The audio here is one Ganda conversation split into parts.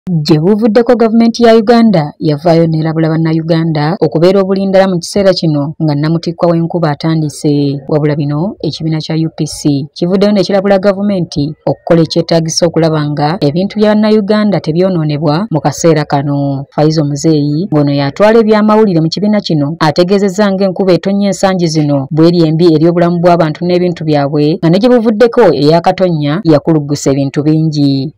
Gye buvuddeko gavumenti ya Uganda yavaayo n'erabula bannayuganda okubeera obulindala mu kiseera kino nga nnamutikwa w'enkuba atandise. Wabula bino ekibiina kya UPC kivuddeyo ne kirabula gavumenti okukola ekyetaagisa okulaba nga ebintu bya bannayuganda tebyonoonebwa mu kaseera kano. Faizo Muzeeyi ng'ono yatwala ebyamawulire mu kibiina kino ategeezezza ng'enkuba etonnya ensangi zino bw'eri embi eri obulamu bw'abantu n'ebintu byabwe nga ne gye buvuddeko ey'akatonnya yakuluggusa ebintu bingi.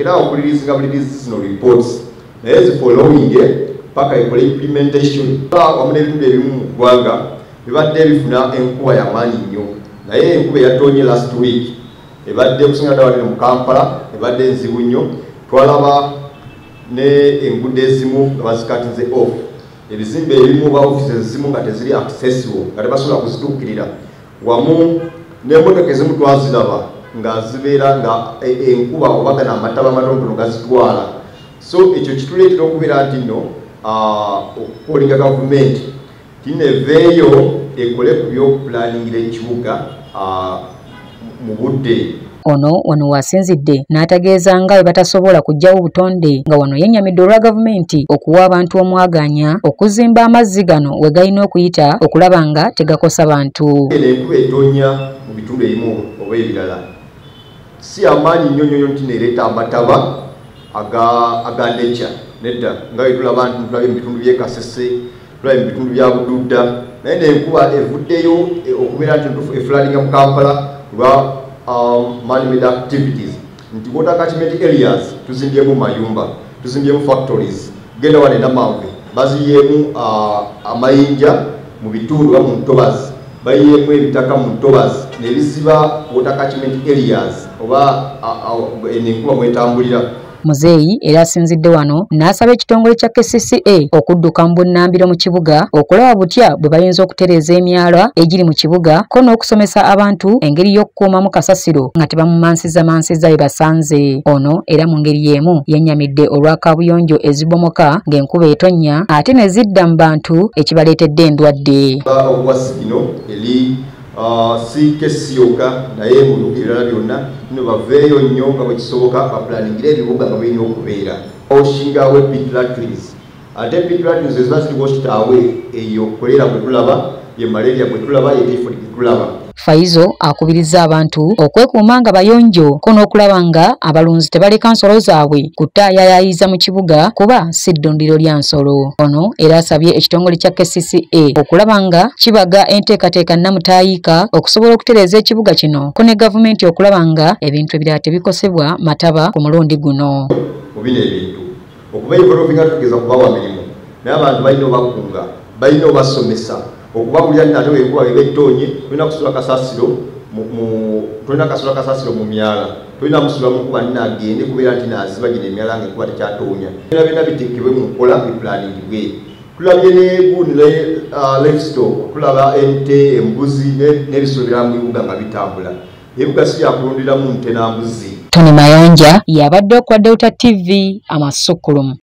Reports as following paka ekole implementation wamu n'ebintu ebimu mu ggwanga bibadde bifuna enkuba y'amaanyi nnyo naye enkuba eyatonye last week ebadde okusinga ddala wali mu Kampala ebadde nzibu nnyo. Twalaba ne enguudo ezimu nga bazikatinze off, ebizimbe ebimu ba offices ezimu nga teziri accessible nga tebasobola kuzituukirira, wamu n'emmotoka ezimu twaziraba nga zibeera nga enkuba oba gana amataba amatonotono gazitwala. So ekyo kituleetera okubeera nti nno okukolinga gavumenti tineveeyo ekole ku by'okupulaningira ekibuga mu budde. Ono wano wasinzidde n'ategeeza nga bwe batasobola kuggyawo butonde nga wano yennyamidde olwa gavumenti okuwa abantu omwaganya okuzimba amazzi gano we galina okuyita okulaba nga tegakosa bantu. Enkuba etonnya mu bitundu ebimu oba ebirala si amaanyi nnyo nnyo nti neereeta amataba aga nature nedda nga bwe tulaba nti tulabye mu bitundu by'e Kasese, tulabye mu bitundu bya Bududda, naye n'enkuba evuddeyo okubeera nti efulalinga mu Kampala lwa man-made activities nti water catchment areas tuzimbyemu mayumba, tuzimbyemu factories, genda wane Namanve baziyeemu amayinja mu bitundu mu ntobazi, bayiyeemu ebitaka mu ntobazi nebiziba water catchment areas oba enkuba mwetambulira. Muzeeyi era asinzidde wano n'asaba ekitongole kya KCCA okudduka mu bunnambiro mu kibuga okulaba butya bwe bayinza okutereeza emyala egiri mu kibuga ko n'okusomesa abantu engeri y'okukuumamu kasasiro nga tebamumansiza bye basanze. Ono era mu ngeri y'emu yennyamidde olwa kaabuyonjo ezibomoka ng'enkuba etonnya ate ne zidda mu bantu ekibaleetedde endwadde. Si kesi yokka naye mu bibuga ebirala byonna nno baveeyo nnyo nga bwe kisoboka baplaningire ebibuga nga birina okubeera. Oshingawo pit latrines, ate pit latrines eziba ziri washed away, eyo kolera bwe tulaba, ye malaria bwe tulaba, ye typhoid bwe tulaba. Faizo akubiriza abantu okwekuuma nga bayonjo ko n'okulaba nga abalunzi tebaleka nsolo zaabwe kutaayayayiza mu kibuga kuba si ddundiro lya nsolo. Ono era asabye ekitongole kya KCCA okulaba nga kibaga enteekateeka nnamutaayiika okusobola okutereeza ekibuga kino ko ne gavumenti okulaba nga ebintu ebirala tebikosebwa mataba ku mulundi guno. Mu bino ebintu okuba ebikoloovinga tugeza kubawa mirimu naye abantu balina obakunga, balina obasomesa okubagulira nti ate wenkuba ebettonye tulina kusula kasasiro mu myala, tulina musulamu kuba nagende kubeera nti naziba gino emyala nga enkuba tekyatonya. Byonna bitekebwe mu nkola biplaningibwe. Tulabye n'eguuni livestock, tulaba ente, embuzi n'ebisolo birala mu bibuga nga bitambula. Ebibuga si byakulundiramu nte na mbuzi. Tony Mayanja yabadde okwa Delta TV Amasukulumu.